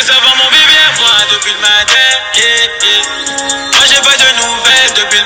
savoir mon bébé à moi depuis le matin. Moi j'ai pas de nouvelles depuis